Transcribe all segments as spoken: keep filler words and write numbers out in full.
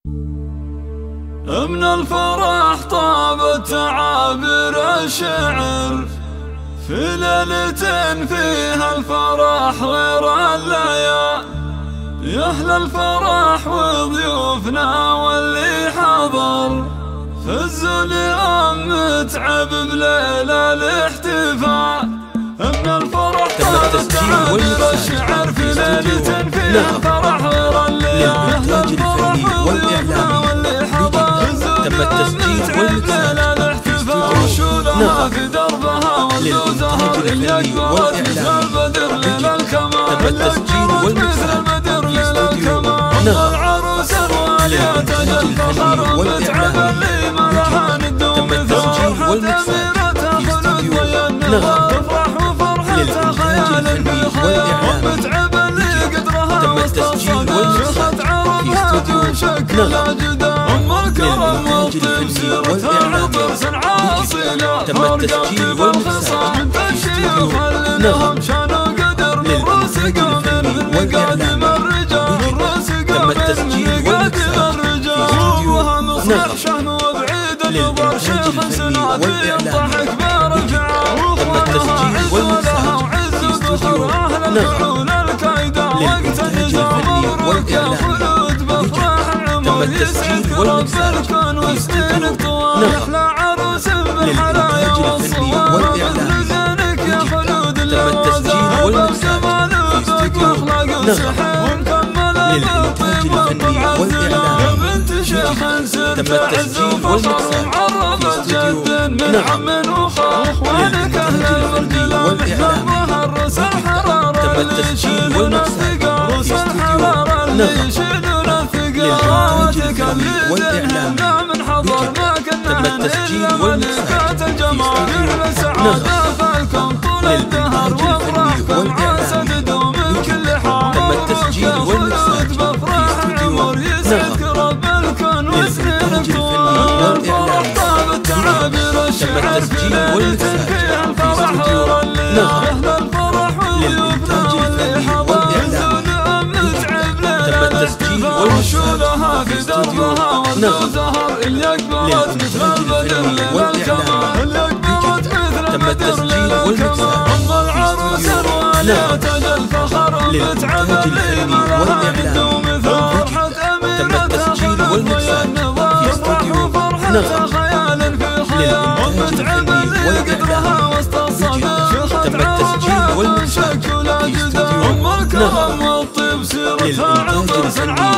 من الفرح طابت تعابير الشعر في ليلة فيها الفرح غير الليال. يا أهل الفرح وضيوفنا واللي حضر فزوا اليوم متعب بليلة الاحتفال. من الفرح طابت تعابير الشعر في ليلة فيها الفرح غير الليال. يا أهل الفرح وضيوفنا واللي حضر تم التسجيل والمكساج وشولها في دربها والزهر اليقظة البدر ليل الكمال. تم التسجيل والمكساج العروس الوالية تاج الفخر متعب اللي ملحان الدوم ثور تأميرتها خلود ويا النهار تفرح وفرحتها خيال في خيال متعب اللي قدرها واستصد شخت عربها دون شك لا جدال. أم الكرم والطيب سيرتها عطرس عاصلة فرقة بالخصام تشيخ اللي لهم شان وقدر من راس قوم من قادم الرجال من راس قوم من قادم الرجال. وها مصلح شهن وبعيد النظر شيخ سنادي الضحك برجعه واخوانها عز ولها وعز ذخر اهل الفعول الكايدة وقت النزام مبروك يا خلود بفرح العمر يسعدك رب الكون وسنينك طوال. احلى عروس بالحلايا والصواب لزينك يا خلود اللوازم وبجمال وذوق واخلاق وسحر ومكمله بالطيب والعزلة. يا بنت شيخ سرت عز وفخر معرفة جد من عم وخال اخوانك اهل المرجلة دربها الرس الحرارة اللي يشيلون الثقال رس الحرارة اللي يشيلون الثقالاتك اللي زيننا من حضر ما كنا إلا ملكات الجمال. كل سعادة فالكم طول الدهر وافراحكم عسى تدوم من كل حال. مبروك يا خلود بفرح العمر يسعدك رب الكون وسنينك طوال. الفرح طابت تعابير الشعر في ليلة فيها الفرح غير الليل. أهل الفرح وضيوفنا واللي حضر فزوا متعب ليلة وشولها في دربها والزهر اليقظة مثل البدر ليل الكمال اليقظة مثل البدر ليل الكمال. أم العروس الوالية تاج الفخر متعب اللي ملها الدوم ثور أميرتها خلود ويا النظام تفرح وفرحتها خيال في خيال متعب اللي قدرها واستصد شخت عربها دون شك ولا جدال. أم الكرم والطيب سيرتها عطرس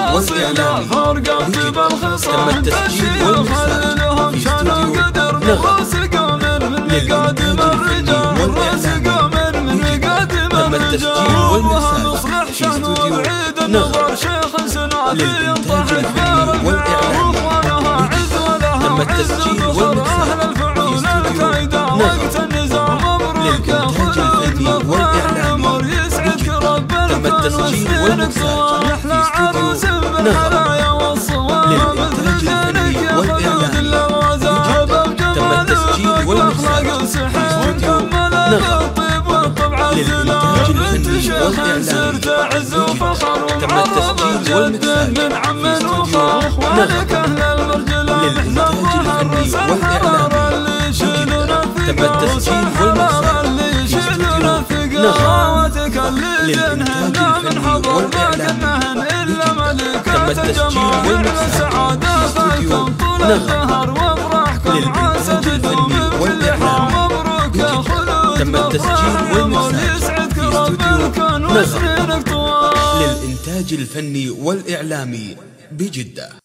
عاصلة فرقة بالخصام تشيخ اللي لهم شان وقدر من راس قوم من قادم الرجال من راس قوم من قادم الرجال. وها مصلح شهن وبعيد النظر شيخ سنادي يضحك برجعه واخوانها عز ولها وعز ذخر اهل الفعول الكايدة وقت النزام مبروك يا خلود بفرح العمر يسعدك رب الكون وسنينك طوال. احلى عروس بالحلايا والصواب مثل زينك يا خلود اللوازم بجمال واخلاق وسحر ومكمله بالطيب والطبع الزلال. يا بنت شيخ سرت عز وفخر ومعرفة جد من عم وخال اخوانك اهل المرجلة دربها الرس الحرارة اللي يشيلون الثقال رس الحرارة اللي يشيلون الثقال. اخواتك اللي جنهن من حضر ما كنهن الا ملكات الجمال. يعلى سعادة فالكم طول الدهر وافراحكم عسى تدوم بكل حال. مبروك يا خلود بفرح العمر يسعدك رب الكون وسنينك طوال. للإنتاج الفني والإعلامي بجدة.